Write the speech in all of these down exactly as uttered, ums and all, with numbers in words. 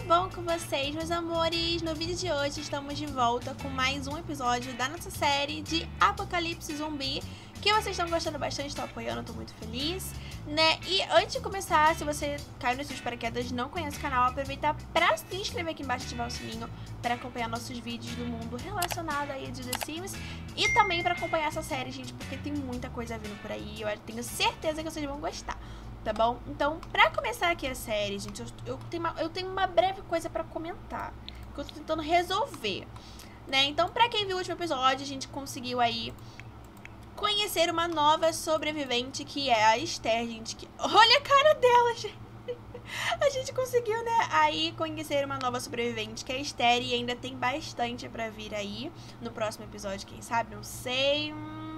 bom com vocês, meus amores? No vídeo de hoje estamos de volta com mais um episódio da nossa série de Apocalipse Zumbi, que vocês estão gostando bastante, estão apoiando, estou muito feliz, né? E antes de começar, se você caiu nos seus paraquedas e não conhece o canal, aproveita para se inscrever aqui embaixo e ativar o sininho para acompanhar nossos vídeos do mundo relacionado aí de The Sims e também para acompanhar essa série, gente, porque tem muita coisa vindo por aí, eu tenho certeza que vocês vão gostar. Tá bom? Então, pra começar aqui a série, gente, eu, eu, tenho, uma, eu tenho uma breve coisa pra comentar, que eu tô tentando resolver, né? Então, pra quem viu o último episódio, a gente conseguiu aí conhecer uma nova sobrevivente, que é a Esther, gente. Que... Olha a cara dela, gente! A gente conseguiu, né, aí conhecer uma nova sobrevivente, que é a Esther, e ainda tem bastante pra vir aí no próximo episódio, quem sabe, não sei...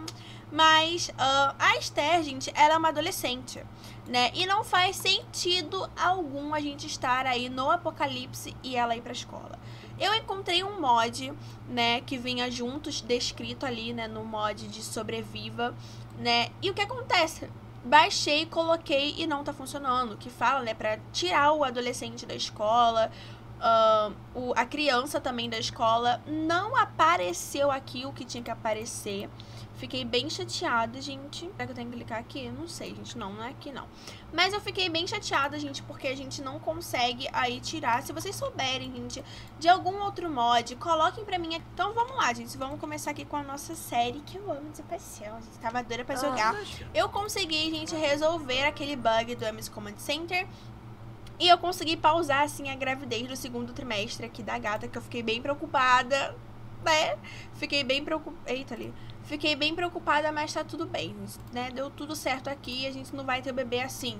Mas uh, a Esther, gente, ela é uma adolescente, né? E não faz sentido algum a gente estar aí no apocalipse e ela ir pra escola. Eu encontrei um mod, né, que vinha juntos, descrito ali, né, no mod de sobreviva, né? E o que acontece? Baixei, coloquei e não tá funcionando. Que fala, né, pra tirar o adolescente da escola, uh, o, a criança também da escola. Não apareceu aqui o que tinha que aparecer. Fiquei bem chateada, gente. Será que eu tenho que clicar aqui? Não sei, gente. Não, não é aqui, não. Mas eu fiquei bem chateada, gente, porque a gente não consegue aí tirar. Se vocês souberem, gente, de algum outro mod, coloquem pra mim. Então, vamos lá, gente. Vamos começar aqui com a nossa série, que eu amo de paixão. A gente tava doida pra jogar. Eu consegui, gente, resolver aquele bug do M S Command Center. E eu consegui pausar, assim, a gravidez do segundo trimestre aqui da gata, que eu fiquei bem preocupada, né? Fiquei bem preocupada... Eita, ali... Fiquei bem preocupada, mas tá tudo bem, né? Deu tudo certo aqui, a gente não vai ter o bebê assim,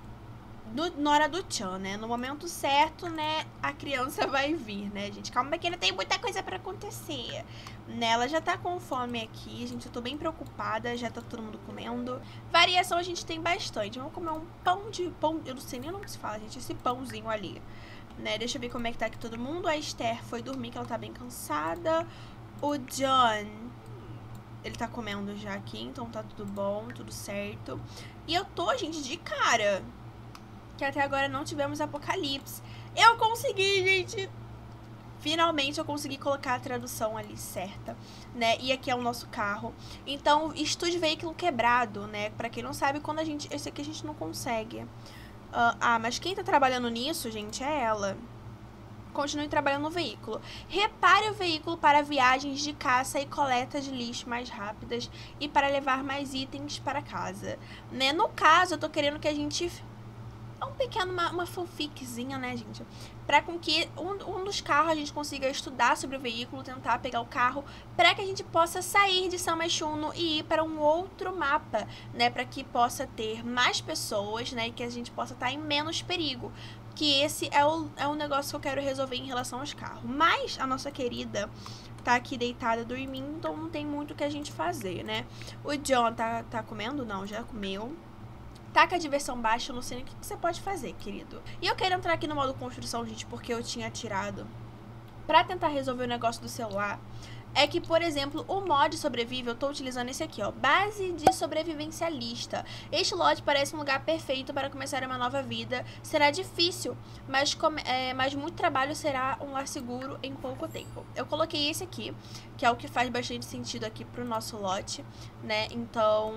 no, na hora do tchan, né? No momento certo, né, a criança vai vir, né, gente? Calma que ainda tem muita coisa pra acontecer, né? Ela já tá com fome aqui, gente, eu tô bem preocupada, já tá todo mundo comendo. Variação a gente tem bastante. Vamos comer um pão de... pão, eu não sei nem o que se fala, gente, esse pãozinho ali, né? Deixa eu ver como é que tá aqui todo mundo. A Esther foi dormir, que ela tá bem cansada. O John... Ele tá comendo já aqui, então tá tudo bom, tudo certo. E eu tô, gente, de cara, que até agora não tivemos apocalipse. Eu consegui, gente! Finalmente eu consegui colocar a tradução ali certa, né? E aqui é o nosso carro. Então, estude veículo quebrado, né? Pra quem não sabe, quando a gente... Esse aqui a gente não consegue. Uh, ah, mas quem tá trabalhando nisso, gente, é ela. Continue trabalhando no veículo. Repare o veículo para viagens de caça e coleta de lixo mais rápidas e para levar mais itens para casa, né? No caso, eu tô querendo que a gente... É um pequeno, uma, uma fanficzinha, né, gente? Para com que um, um dos carros a gente consiga estudar sobre o veículo, tentar pegar o carro, para que a gente possa sair de San Myshuno e ir para um outro mapa, né? Para que possa ter mais pessoas, né? E que a gente possa estar em menos perigo. Que esse é o, é o negócio que eu quero resolver em relação aos carros. Mas a nossa querida tá aqui deitada dormindo, então não tem muito o que a gente fazer, né? O John tá, tá comendo? Não, já comeu. Tá com a diversão baixa, eu não sei nem o que, que você pode fazer, querido. E eu quero entrar aqui no modo construção, gente, porque eu tinha tirado pra tentar resolver o negócio do celular. É que, por exemplo, o mod sobrevive, eu tô utilizando esse aqui, ó, base de sobrevivencialista. Este lote parece um lugar perfeito para começar uma nova vida. Será difícil, mas, é, mas muito trabalho será um lar seguro em pouco tempo. Eu coloquei esse aqui, que é o que faz bastante sentido aqui pro nosso lote, né? Então...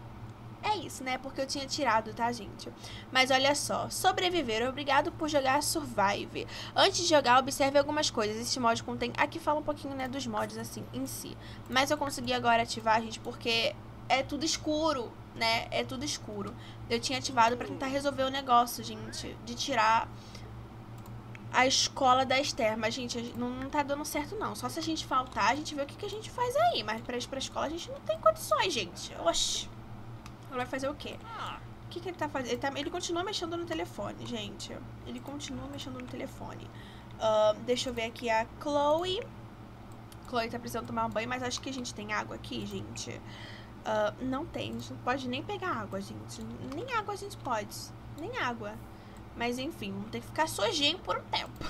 É isso, né? Porque eu tinha tirado, tá, gente? Mas olha só. Sobreviver. Obrigado por jogar Survive. Antes de jogar, observe algumas coisas. Este mod contém... Aqui fala um pouquinho, né, dos mods, assim, em si. Mas eu consegui agora ativar, gente, porque é tudo escuro, né? É tudo escuro. Eu tinha ativado pra tentar resolver o negócio, gente, de tirar a escola da Esther. Mas, gente, não, não tá dando certo, não. Só se a gente faltar, a gente vê o que, que a gente faz aí. Mas pra ir pra escola, a gente não tem condições, gente. Oxi. Ele vai fazer o quê? O que, que ele tá fazendo? Ele, tá, ele continua mexendo no telefone, gente. Ele continua mexendo no telefone. Uh, deixa eu ver aqui a Chloe. Chloe tá precisando tomar um banho, mas acho que a gente tem água aqui, gente. Uh, não tem, a gente não pode nem pegar água, gente. Nem água a gente pode. Nem água. Mas enfim, vamos ter que ficar sujinho por um tempo.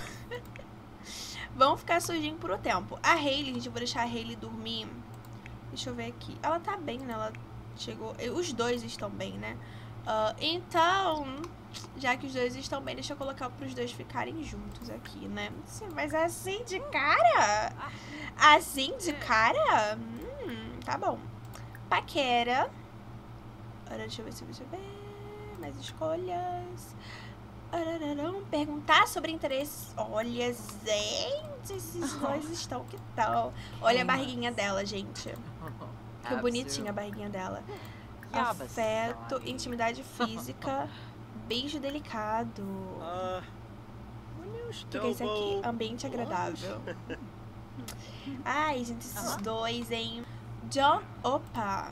Vamos ficar sujinho por um tempo. A Hayley, gente, eu vou deixar a Hayley dormir. Deixa eu ver aqui. Ela tá bem, né? Ela... Chegou, os dois estão bem, né? Uh, então, já que os dois estão bem, deixa eu colocar pros dois ficarem juntos aqui, né? Mas assim de cara? Assim de cara? Hum, tá bom. Paquera. Agora deixa eu ver se deixa eu ver. Mais escolhas. Perguntar sobre interesses. Olha, gente, esses dois estão que tal? Olha a barriguinha dela, gente. Que bonitinha a barriguinha dela. Afeto, intimidade física, beijo delicado. O que, que é isso aqui? Ambiente agradável. Ai, gente, esses dois, hein? John. Opa!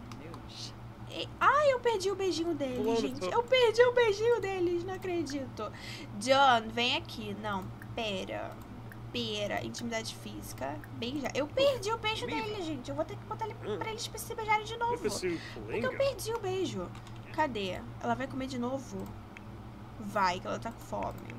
Ai, eu perdi o beijinho deles, gente. Eu perdi o beijinho deles, não acredito. John, vem aqui. Não, pera. Pera, intimidade física, beijar. Eu perdi o beijo dele, gente. Eu vou ter que botar ele pra eles se beijarem de novo. Porque eu perdi o beijo. Cadê? Ela vai comer de novo? Vai, que ela tá com fome.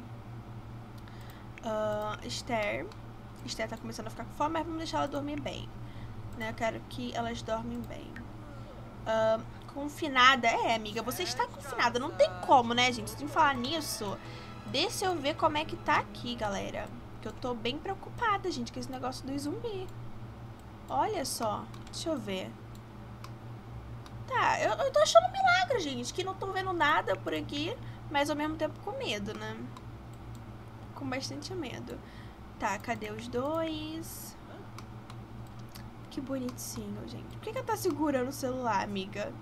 Uh, Esther. Esther tá começando a ficar com fome, mas vamos deixar ela dormir bem. Né? Eu quero que elas dormem bem. Uh, confinada. É, amiga, você está confinada. Não tem como, né, gente? Sem falar nisso, deixa eu ver como é que tá aqui, galera. Que eu tô bem preocupada, gente, com esse negócio do zumbi. Olha só. Deixa eu ver. Tá, eu, eu tô achando um milagre, gente. Que não tô vendo nada por aqui. Mas ao mesmo tempo com medo, né? Com bastante medo. Tá, cadê os dois? Que bonitinho, gente. Por que que ela tá segurando o celular, amiga?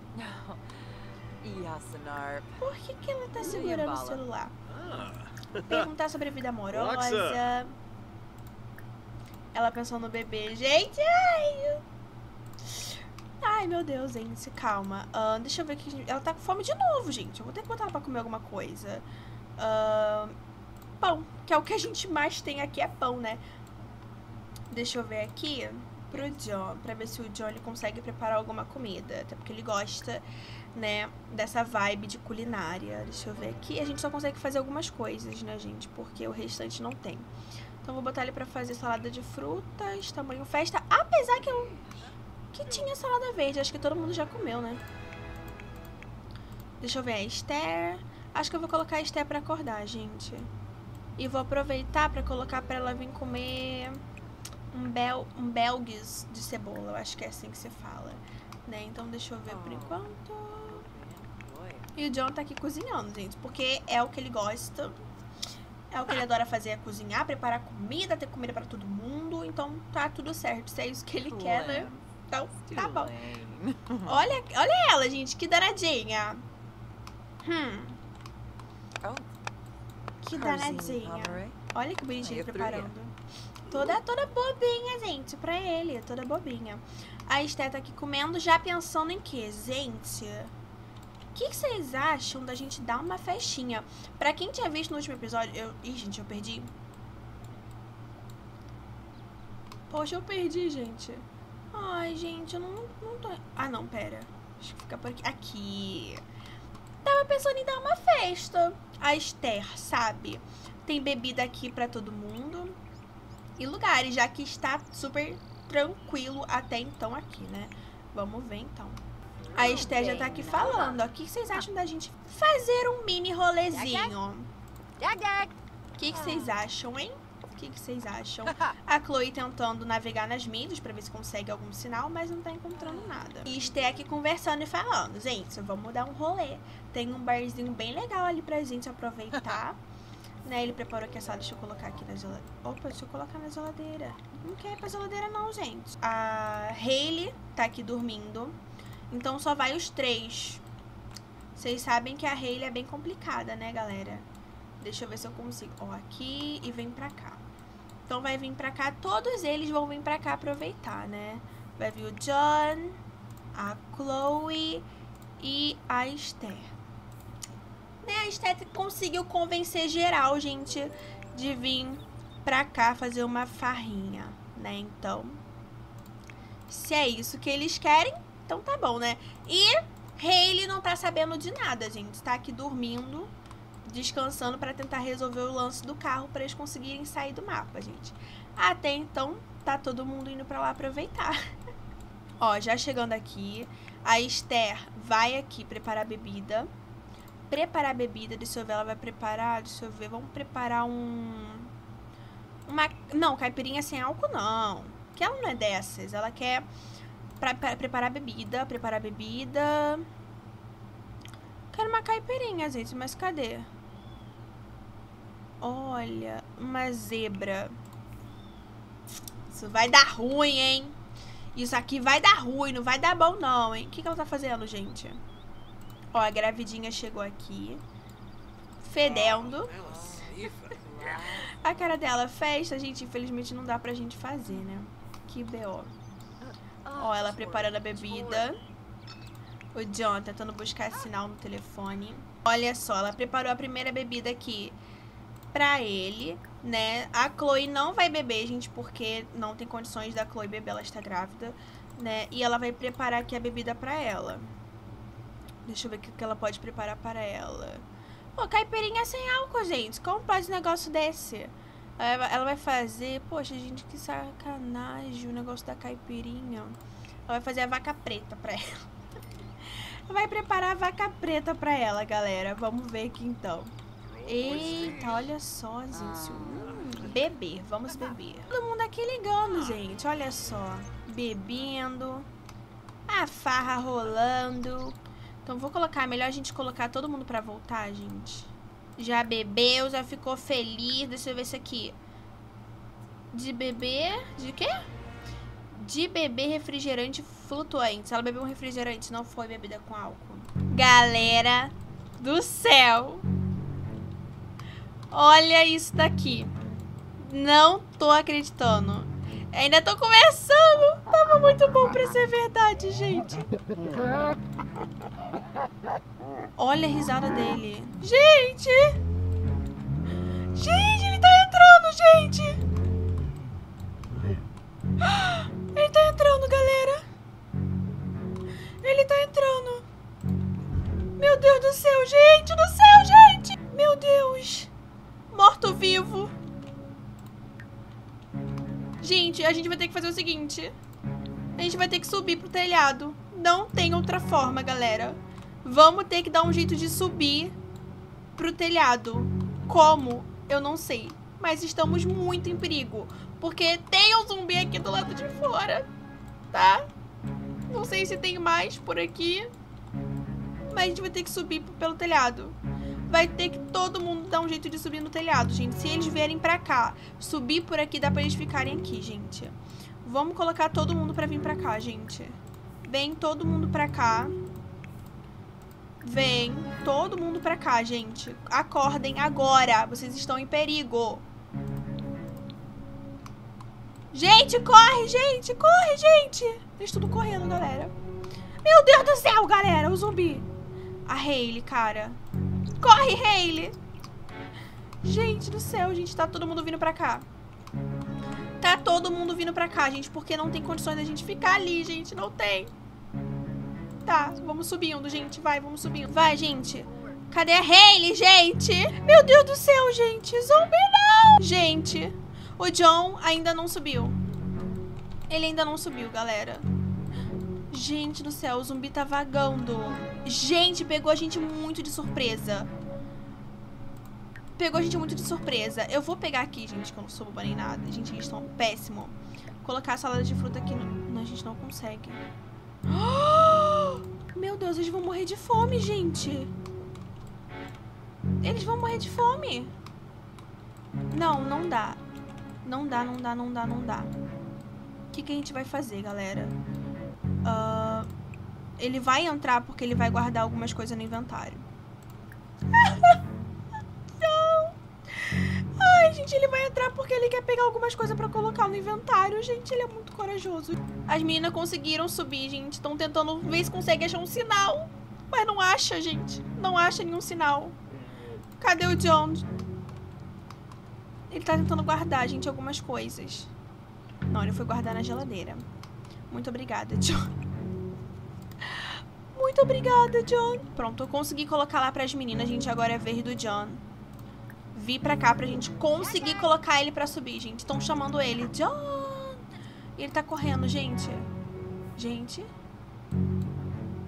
Por que que ela tá segurando o celular? Perguntar sobre a vida amorosa. Ela pensou no bebê. Gente, ai. Ai, meu Deus, gente. Calma. Uh, deixa eu ver aqui. Ela tá com fome de novo, gente. Eu vou ter que botar ela pra comer alguma coisa. Uh, pão. Que é o que a gente mais tem aqui, é pão, né? Deixa eu ver aqui pro John. Pra ver se o John ele consegue preparar alguma comida. Até porque ele gosta, né, dessa vibe de culinária. Deixa eu ver aqui. A gente só consegue fazer algumas coisas, né, gente? Porque o restante não tem. Então vou botar ele pra fazer salada de frutas, tamanho festa. Apesar que eu... que tinha salada verde. Acho que todo mundo já comeu, né? Deixa eu ver a Esther. Acho que eu vou colocar a Esther pra acordar, gente. E vou aproveitar pra colocar pra ela vir comer um, bel... um belgues de cebola. Eu acho que é assim que se fala, né? Então deixa eu ver por enquanto. E o John tá aqui cozinhando, gente, porque é o que ele gosta. É o que ele adora fazer, é cozinhar, preparar comida, ter comida pra todo mundo. Então tá tudo certo, se é isso que ele quer, né? Então tá bom. Olha, olha ela, gente, que danadinha. Hum. Que danadinha. Olha que bonitinho preparando. Toda, toda bobinha, gente, pra ele. Toda bobinha. A Esther tá aqui comendo, já pensando em quê? Gente, o que, que vocês acham da gente dar uma festinha? Pra quem tinha visto no último episódio... Eu... Ih, gente, eu perdi. Poxa, eu perdi, gente. Ai, gente, eu não, não tô... Ah, não, pera. Deixa eu ficar por aqui. Aqui. Tava pensando em dar uma festa. A Esther, sabe? Tem bebida aqui pra todo mundo. E lugares, já que está super tranquilo até então aqui, né? Vamos ver, então. A Esther já tá aqui falando, ó. O que vocês acham da gente fazer um mini rolezinho? O que vocês acham, hein? O que vocês acham? A Chloe tentando navegar nas mídias pra ver se consegue algum sinal, mas não tá encontrando nada. E Esther aqui conversando e falando, gente, vamos dar um rolê. Tem um barzinho bem legal ali pra gente aproveitar. Né, ele preparou aqui a salada, deixa eu colocar aqui na geladeira. Opa, deixa eu colocar na geladeira. Não quer ir pra geladeira não, gente. A Hailey tá aqui dormindo. Então só vai os três. Vocês sabem que a Hailey é bem complicada, né, galera? Deixa eu ver se eu consigo. Ó, aqui e vem pra cá. Então vai vir pra cá, todos eles vão vir pra cá aproveitar, né? Vai vir o John, a Chloe e a Esther. Né, a Esther conseguiu convencer geral, gente, de vir pra cá fazer uma farrinha, né? Então, se é isso que eles querem, então tá bom, né? E Hailey não tá sabendo de nada, gente. Tá aqui dormindo, descansando pra tentar resolver o lance do carro pra eles conseguirem sair do mapa, gente. Até então, tá todo mundo indo pra lá aproveitar. Ó, já chegando aqui, A Esther vai aqui preparar a bebida. Preparar a bebida, deixa eu ver, ela vai preparar, deixa eu ver, vamos preparar um... Uma... Não, caipirinha sem álcool não. Que ela não é dessas, ela quer pra, pra, preparar a bebida, preparar a bebida... Quero uma caipirinha, gente, mas cadê? Olha, uma zebra. Isso vai dar ruim, hein? Isso aqui vai dar ruim, não vai dar bom não, hein? O que, que ela tá fazendo, gente? Ó, a gravidinha chegou aqui. Fedendo. A cara dela, festa, gente, infelizmente não dá pra gente fazer, né? Que B O. Ó, ela preparando a bebida. O John tentando buscar sinal no telefone. Olha só, ela preparou a primeira bebida aqui pra ele, né? A Chloe não vai beber, gente, porque não tem condições da Chloe beber, ela está grávida, né? E ela vai preparar aqui a bebida pra ela. Deixa eu ver o que ela pode preparar para ela. Pô, caipirinha sem álcool, gente. Como pode um negócio desse? Ela vai fazer... Poxa, gente, que sacanagem o negócio da caipirinha. Ela vai fazer a vaca preta pra ela. Vai preparar a vaca preta pra ela, galera. Vamos ver aqui, então. Eita, olha só, gente. Hum, beber, vamos beber. Todo mundo aqui ligando, gente. Olha só. Bebendo. A farra rolando. Então, vou colocar... Melhor a gente colocar todo mundo pra voltar, gente. Já bebeu, já ficou feliz. Deixa eu ver isso aqui. De beber... De quê? De beber refrigerante flutuante. Ela bebeu um refrigerante, não foi bebida com álcool. Galera do céu. Olha isso daqui. Não tô acreditando. Ainda tô conversando. Tava muito bom pra ser verdade, gente. Olha a risada dele. Gente! Gente, ele tá entrando, gente! Ele tá entrando, galera. Ele tá entrando. Meu Deus do céu, gente do céu, gente! Meu Deus. Morto-vivo. Gente, a gente vai ter que fazer o seguinte. A gente vai ter que subir pro telhado. Não tem outra forma, galera. Vamos ter que dar um jeito de subir pro telhado. Como? Eu não sei. Mas estamos muito em perigo. Porque tem um zumbi aqui do lado de fora. Tá? Não sei se tem mais por aqui. Mas a gente vai ter que subir pelo telhado. Vai ter que todo mundo dar um jeito de subir no telhado, gente. Se eles vierem pra cá, subir por aqui, dá pra eles ficarem aqui, gente. Vamos colocar todo mundo pra vir pra cá, gente. Vem todo mundo pra cá. Vem todo mundo pra cá, gente. Acordem agora. Vocês estão em perigo. Gente, corre, gente. Corre, gente. Eles tudo correndo, galera. Meu Deus do céu, galera. O zumbi. A Hayley, cara. Corre, Hayley. Gente do céu, gente. Tá todo mundo vindo pra cá. Tá todo mundo vindo pra cá, gente. Porque não tem condições da gente ficar ali, gente. Não tem. Tá, vamos subindo, gente. Vai, vamos subindo. Vai, gente. Cadê a Hayley, gente? Meu Deus do céu, gente. Zumbi não. Gente, o John ainda não subiu. Ele ainda não subiu, galera. Gente do céu, o zumbi tá vagando. Gente, pegou a gente muito de surpresa. Pegou a gente muito de surpresa. Eu vou pegar aqui, gente, que eu não sou boba nem nada. Gente, eles estão péssimo. Colocar a salada de fruta aqui. No... Não, a gente não consegue. Oh! Meu Deus, eles vão morrer de fome, gente. Eles vão morrer de fome. Não, não dá. Não dá, não dá, não dá, não dá. O que, que a gente vai fazer, galera? Uh, ele vai entrar porque ele vai guardar algumas coisas no inventário. Não. Ai, gente, ele vai entrar porque ele quer pegar algumas coisas pra colocar no inventário. Gente, ele é muito corajoso. As meninas conseguiram subir, gente. Estão tentando ver se consegue achar um sinal. Mas não acha, gente. Não acha nenhum sinal. Cadê o John? Ele tá tentando guardar, gente, algumas coisas. Não, ele foi guardar na geladeira. Muito obrigada, John. Muito obrigada, John. Pronto, eu consegui colocar lá pras meninas, gente. Agora é vez do John vir pra cá pra gente conseguir colocar ele pra subir, gente. Estão chamando ele. John! Ele tá correndo, gente. Gente.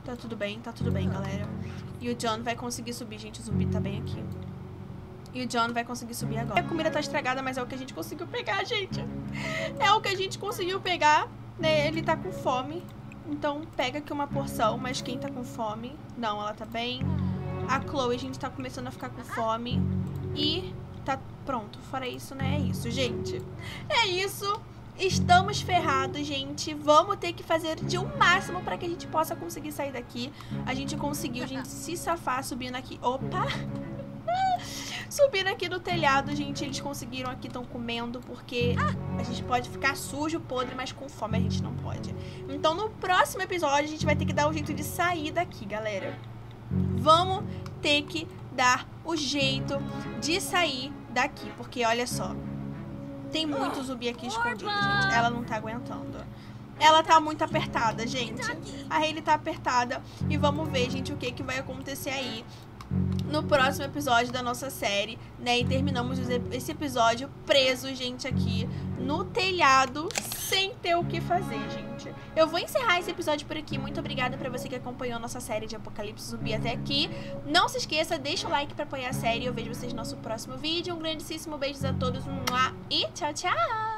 Tá tudo bem, tá tudo bem, galera. E o John vai conseguir subir, gente. O zumbi tá bem aqui. E o John vai conseguir subir agora. A comida tá estragada, mas é o que a gente conseguiu pegar, gente. É o que a gente conseguiu pegar, né? Ele tá com fome. Então pega aqui uma porção, mas quem tá com fome... Não, ela tá bem. A Chloe, a gente tá começando a ficar com fome. E tá pronto. Fora isso, né? É isso, gente. É isso. Estamos ferrados, gente. Vamos ter que fazer de um máximo para que a gente possa conseguir sair daqui. A gente conseguiu, gente, se safar subindo aqui. Opa! Subindo aqui no telhado, gente. Eles conseguiram aqui, estão comendo, porque a gente pode ficar sujo, podre, mas com fome a gente não pode. Então, no próximo episódio, a gente vai ter que dar um jeito de sair daqui, galera. Vamos ter que dar o jeito de sair daqui, porque olha só. Tem muito zumbi aqui escondido, gente. Ela não tá aguentando. Ela tá muito apertada, gente. A Hayley tá apertada. E vamos ver, gente, o que que vai acontecer aí no próximo episódio da nossa série, né? E terminamos esse episódio preso, gente, aqui no telhado, sem ter o que fazer, gente. Eu vou encerrar esse episódio por aqui. Muito obrigada pra você que acompanhou a nossa série de Apocalipse Zumbi até aqui. Não se esqueça, deixa o like pra apoiar a série. Eu vejo vocês no nosso próximo vídeo. Um grandíssimo beijo a todos e tchau, tchau!